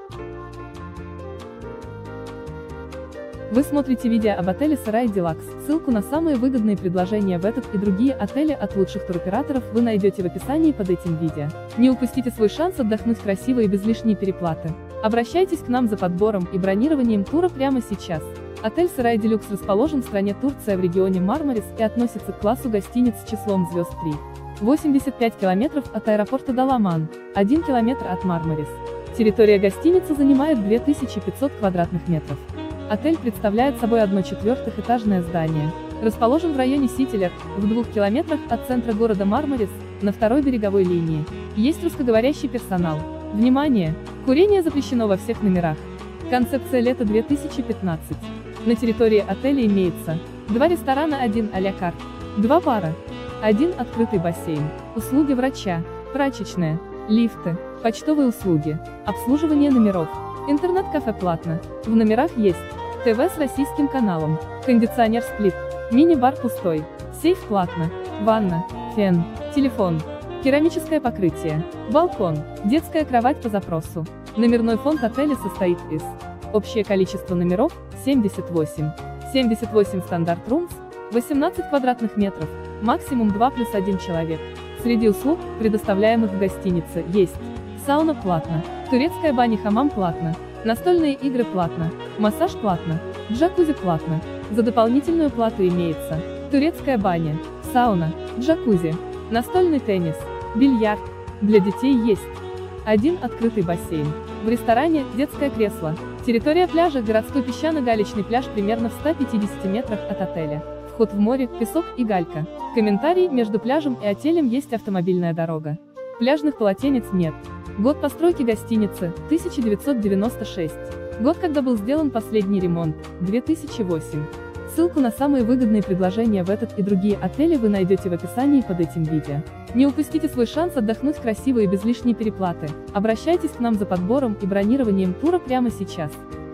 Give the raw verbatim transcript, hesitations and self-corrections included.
Вы смотрите видео об отеле Сарай Делакс. Ссылку на самые выгодные предложения в этот и другие отели от лучших туроператоров вы найдете в описании под этим видео. Не упустите свой шанс отдохнуть красиво и без лишней переплаты. Обращайтесь к нам за подбором и бронированием тура прямо сейчас. Отель Сарай Делюкс расположен в стране Турция в регионе Мармарис и относится к классу гостиниц с числом звезд три. восемьдесят пять километров от аэропорта Даламан, один километр от Мармарис. Территория гостиницы занимает две тысячи пятьсот квадратных метров. Отель представляет собой одно четвертых-этажное здание. Расположен в районе Ситилер, в двух километрах от центра города Мармарис, на второй береговой линии. Есть русскоговорящий персонал. Внимание! Курение запрещено во всех номерах. Концепция лета две тысячи пятнадцать. На территории отеля имеется два ресторана, один а-ля карт, два бара, один открытый бассейн, услуги врача, прачечная, лифты, почтовые услуги, обслуживание номеров, интернет-кафе платно. В номерах есть ТВ с российским каналом, кондиционер сплит, мини-бар пустой, сейф платно, ванна, фен, телефон, керамическое покрытие, балкон, детская кровать по запросу. Номерной фонд отеля состоит из: общее количество номеров – семьдесят восемь, семьдесят восемь стандарт румс, восемнадцать квадратных метров, максимум два плюс один человек. Среди услуг, предоставляемых в гостинице, есть сауна платно, турецкая баня-хамам платно, настольные игры платно, массаж платно, джакузи платно. За дополнительную плату имеется турецкая баня, сауна, джакузи, настольный теннис, бильярд. Для детей есть один открытый бассейн. В ресторане детское кресло. Территория пляжа городской песчано-галечный пляж примерно в ста пятидесяти метрах от отеля. Вход в море, песок и галька. Комментарий: между пляжем и отелем есть автомобильная дорога. Пляжных полотенец нет. Год постройки гостиницы – тысяча девятьсот девяносто шестой. Год, когда был сделан последний ремонт – две тысячи восьмой. Ссылку на самые выгодные предложения в этот и другие отели вы найдете в описании под этим видео. Не упустите свой шанс отдохнуть красиво и без лишней переплаты. Обращайтесь к нам за подбором и бронированием тура прямо сейчас.